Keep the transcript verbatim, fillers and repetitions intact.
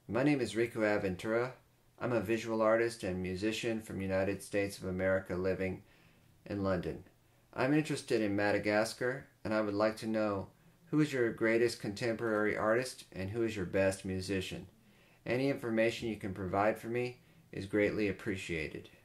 My name is Rico Aventura. I'm a visual artist and musician from United States of America living in London. I'm interested in Madagascar, and I would like to know who is your greatest contemporary artist and who is your best musician. Any information you can provide for me is greatly appreciated.